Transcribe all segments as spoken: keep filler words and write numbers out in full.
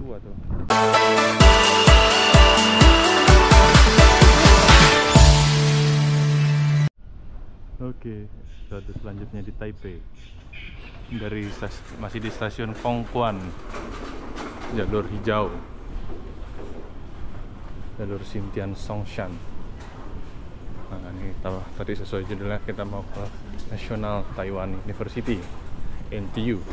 tua tuh. Oke, rute selanjutnya di Taipei. Dari stas masih di stasiun Kongquan, jalur hijau, jalur Xintian Songshan. Nah, ini kita, tadi sesuai judulnya kita mau ke National Taiwan University, N T U.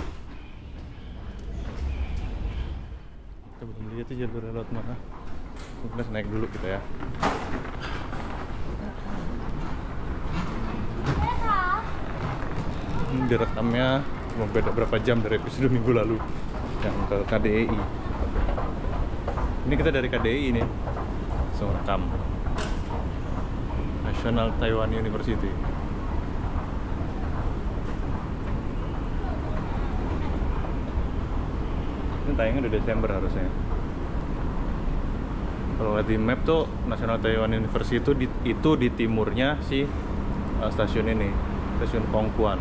Kita belum lihat tuh jalur lewat mana. Kita naik dulu kita ya. Ini direkamnya cuma beda berapa jam dari episode minggu lalu yang ke K D I. Ini kita dari K D I nih, langsung rekam National Taiwan University. Ini tayangnya udah Desember harusnya. Kalau lihat di map tuh National Taiwan University itu di, itu di timurnya si uh, stasiun ini, stasiun Kongquan.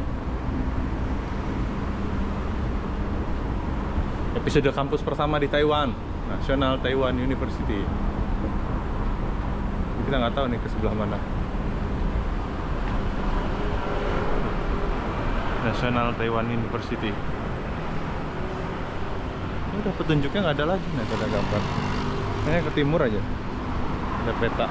Episode kampus pertama di Taiwan, National Taiwan University. Kita nggak tahu nih ke sebelah mana. National Taiwan University. Ini udah petunjuknya nggak ada lagi, nih ada gambar. Kayaknya ke timur aja. Ada peta.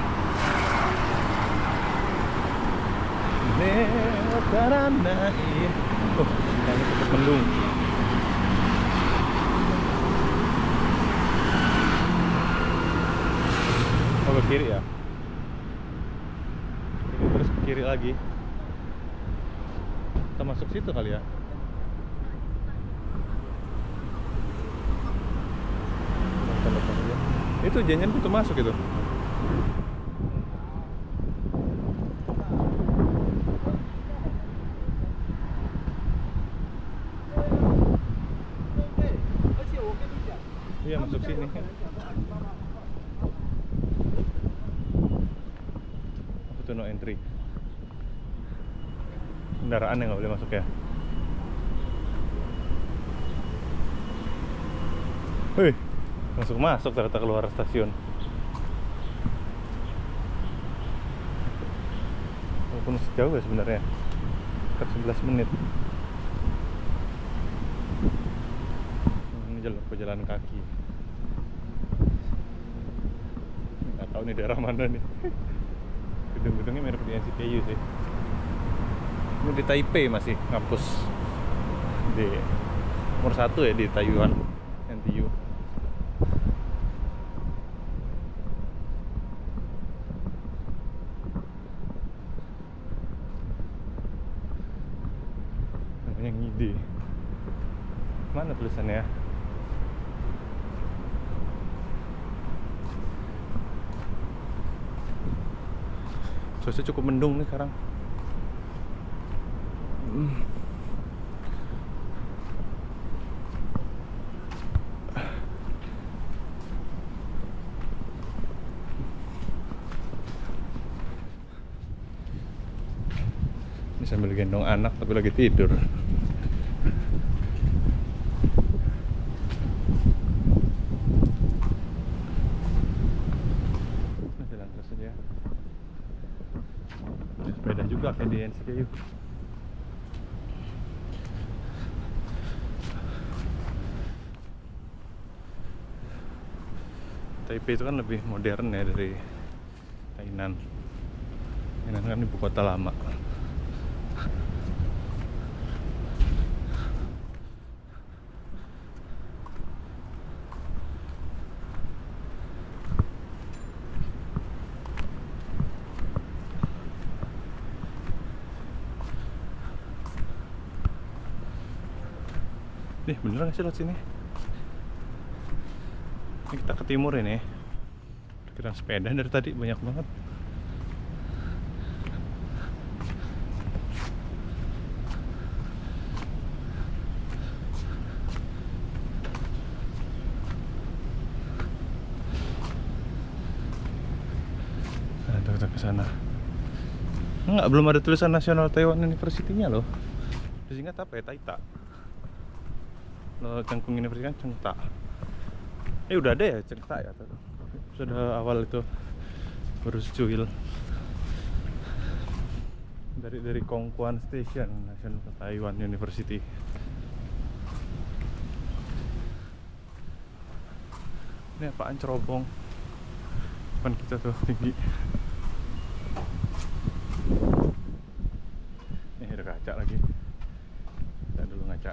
Oh, ini tetap mendung. Oh, ke kiri ya? Ini terus ke kiri lagi. Kita masuk situ kali ya? Itu janjian pintu masuk itu. Iya, masuk sini. Apa tuh no entry? Kendaraan yang nggak boleh masuk ya? Wih, masuk masuk ternyata keluar stasiun. Walaupun masih jauh ya sebenarnya, sekitar sebelas menit. Ini jalur pejalan kaki. Nggak tahu nih daerah mana nih. Gedung-gedungnya mirip di N C K U sih. Ini di Taipei masih kampus di nomor satu ya di Taiwan, N T U. Namanya ngide. Mana tulisannya? Cuaca cukup mendung nih sekarang. Hmm. Ini sambil gendong anak tapi lagi tidur. Nah, jalan terus aja. Sepeda juga kayak di N C K U. Taipei itu kan lebih modern ya dari Tainan. Tainan kan ibu kota lama. Nih, bener gak sih lewat sini? Ini kita ke timur ini. Perkiraan sepeda dari tadi banyak banget. Nah, kita ke sana. Enggak, belum ada tulisan National Taiwan University-nya loh. Disingkat apa ya? Taita. Kalau Cangkung University kan Cengta. Eh udah ada ya cerita ya tuh. Sudah awal itu baru secuil dari dari Kongkuan Station National Taiwan University. Ini apaan cerobong depan kita tuh tinggi. Ini ada kaca lagi. Kita dulu ngaca.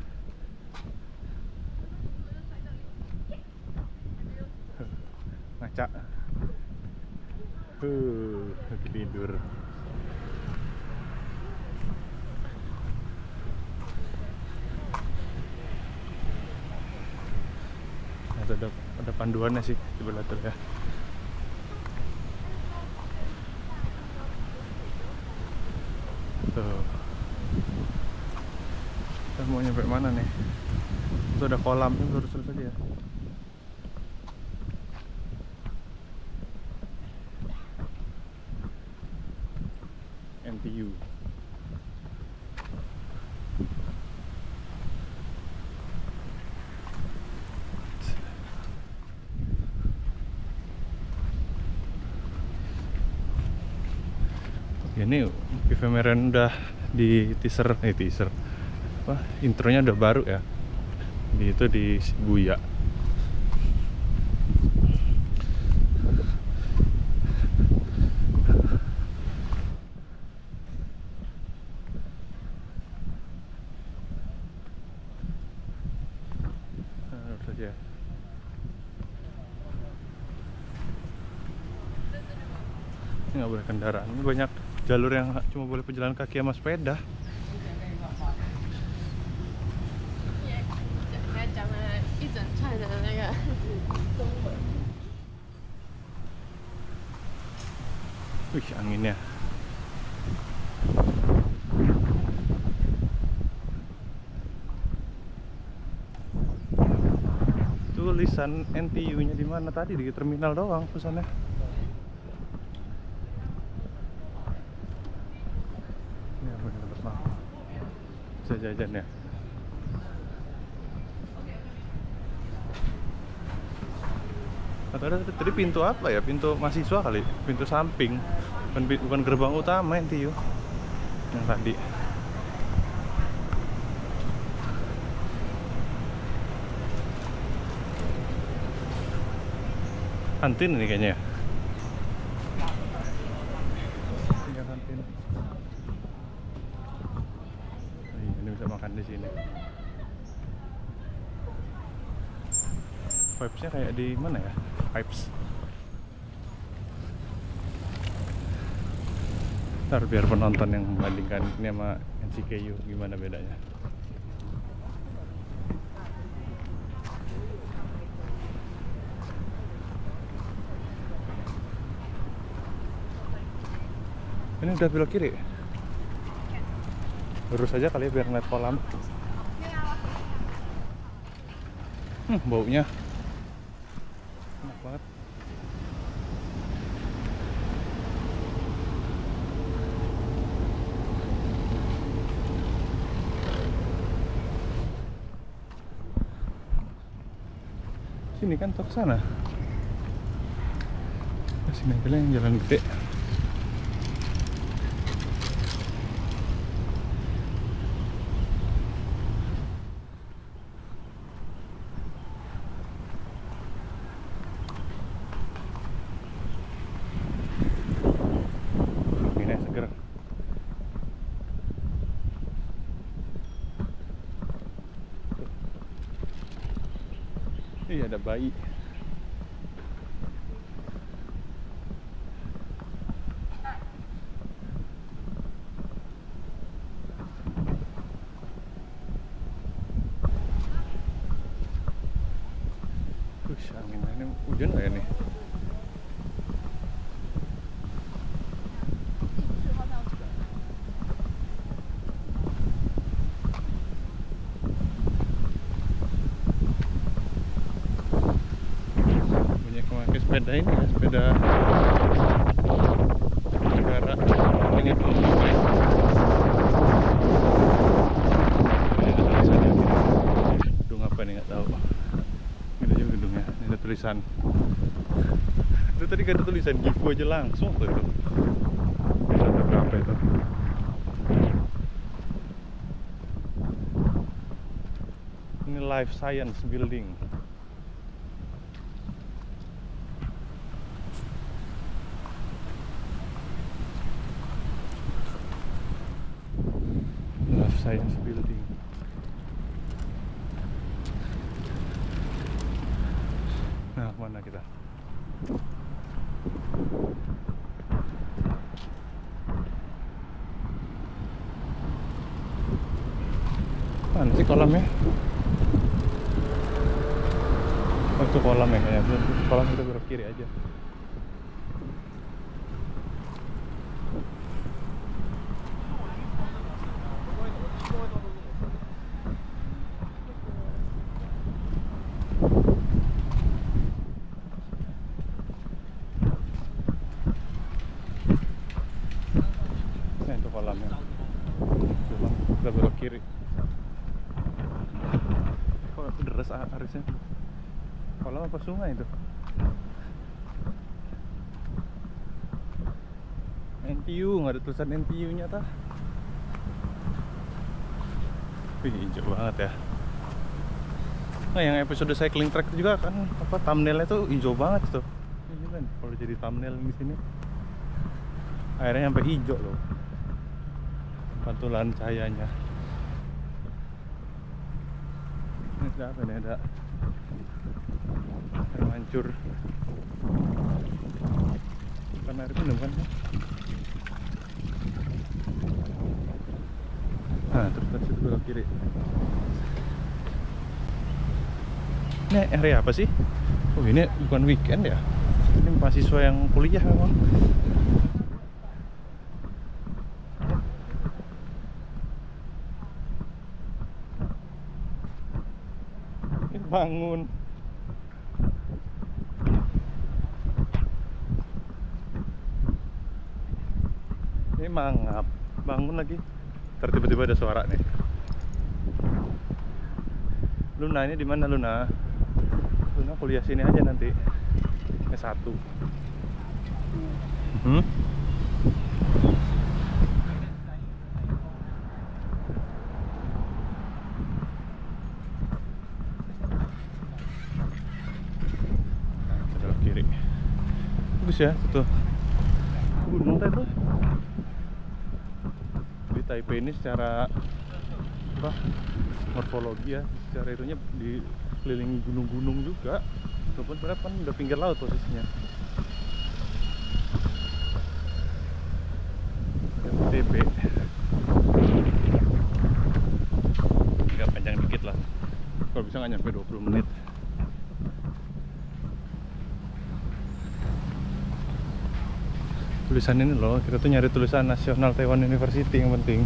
Ngaca. Huh, lagi tidur. Ada ada panduannya sih di belah tuh ya. Tuh. Kita mau nyampe mana nih? Itu ada kolam, itu lurus-lurus aja ya. N T U. Ini ephemeran udah di teaser, eh teaser, apa intronya udah baru ya. Di itu di Shibuya. Nah, lurus aja. Ini nggak boleh kendaraan. Ini banyak jalur yang cuma boleh pejalan kaki sama sepeda. Wih, anginnya. Tulisan N T U-nya di mana tadi? Di terminal doang pesannya. Bisa jajan ya. Atau ada tadi pintu apa ya? Pintu mahasiswa kali, pintu samping, bukan, bukan gerbang utama N T U yang tadi. Kantin ini kayaknya. Iya kantin. Ini bisa makan di sini. Vibes-nya kayak di mana ya? Vibes. Ntar biar penonton yang membandingkan ini sama N C K U gimana bedanya. Ini udah belok kiri. Lurus aja kali ya biar ngeliat kolam. Hmm, baunya enak banget. Sini kan tok sana. Sini aja lah yang jalan gede. Iya, ada bayi. Ush, angin ini hujan nggak ya nih? Sepeda ini ya, sepeda negara ini dulu gedung apa nih nggak tahu. Ini juga gedungnya, ini tulisan. Itu tadi gak ada tulisan gifu aja langsung tuh itu. Ada berapa itu? Ini Life Science Building. Life Science Building. Nah, mana kita? Mana sih kolamnya? Oh, itu kolam ya kayaknya. Kolam kita belok kiri aja. Nah, itu kolamnya. Coba kita belok kiri. Kok deras arisnya? Kolam apa sungai itu? N T U, nggak ada tulisan N T U-nya tah. Wih, hijau banget ya. Nah, yang episode cycling track juga kan apa thumbnailnya tuh hijau banget tuh. Ini kan kalau jadi thumbnail di sini. Airnya sampai hijau loh. Pantulan cahayanya. Ini ada apa nih? Ada air mancur. Bukan air minum kan? Nah, terus dari situ belok kiri. Ini area apa sih? Oh, ini bukan weekend ya? Ini mahasiswa yang kuliah memang. Ini bangun. Ini mangap, bangun lagi. Ntar tiba-tiba ada suara nih. Luna ini di mana Luna? Luna kuliah sini aja nanti. S satu. Hmm? Nah, belok kiri. Bagus ya, tuh. Gunung tadi tuh. Taipei ini secara apa morfologi ya, secara itunya dikelilingi gunung-gunung juga, walaupun sebenarnya kan udah pinggir laut posisinya. M T B agak panjang dikit lah, kalau bisa nggak nyampe dua puluh menit. Tulisan ini loh, kita tuh nyari tulisan National Taiwan University yang penting.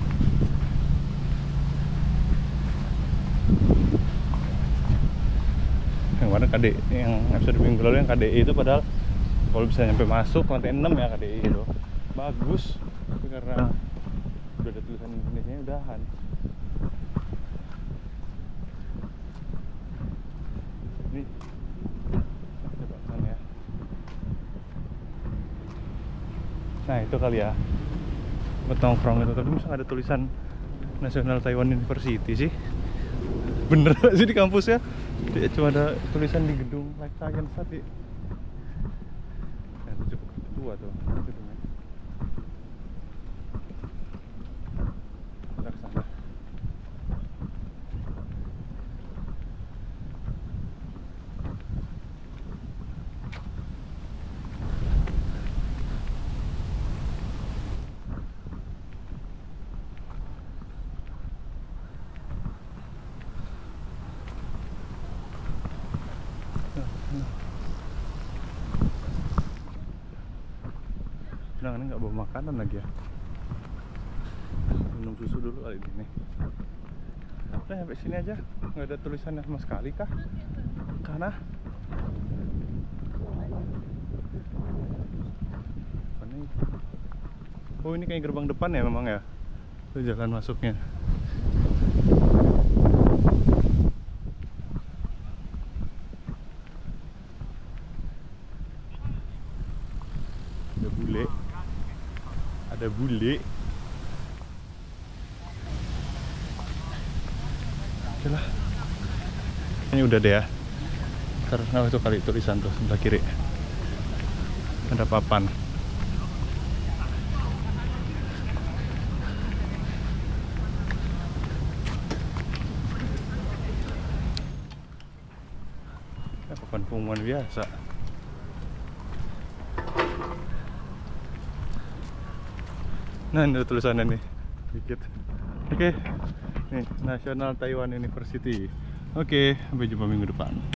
Yang mana K D I, yang episode minggu lalu yang K D I itu padahal kalau bisa nyampe masuk lantai enam ya K D I itu bagus, tapi karena udah ada tulisan Indonesia udahan. Ini coba sana ya. Nah itu kali ya buat nongkrong itu, tapi masa nggak ada tulisan National Taiwan University sih? Bener gak sih di kampusnya? Dia cuma ada tulisan di gedung Life Science tadi. Nah itu cukup tua tuh gedungnya. Kita kesana. Nah, ini nggak bawa makanan lagi ya. Minum susu dulu kali ini. Nah, sampai sini aja nggak ada tulisannya sama sekali kah? Karena oh ini kayak gerbang depan ya memang ya. Itu jalan masuknya. Ada bule. Oke lah. Ini udah deh ya. Karena itu kali tulisan tuh sebelah kiri. Ada papan. Ya, papan pengumuman biasa. Nah, ini ada tulisannya nih. Dikit. Oke. Nih, National Taiwan University. Oke, sampai jumpa minggu depan.